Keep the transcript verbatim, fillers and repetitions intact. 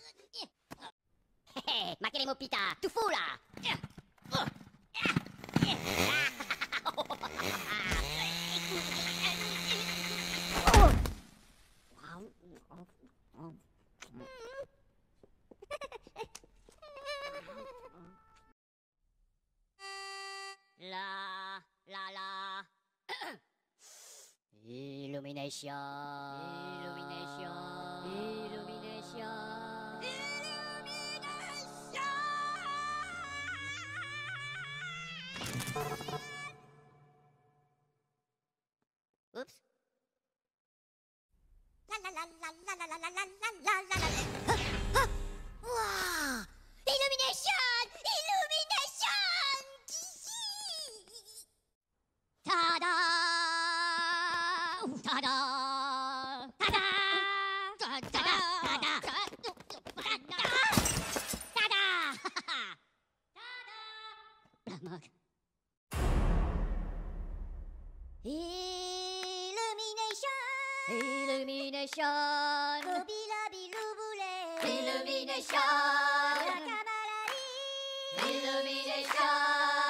Hé, maquez les mots pita, tout fou là. La, la, la. Illumination. Illumination. Illumination. Oops. La la la la la la la la la la la la. Wow! Illumination! Illumination! Ta-da! Ta-da! Ta-da! Ta-da! Ta-da! Ta-da! Ta-da! Illumination! Illumination! Illumination! Illumination!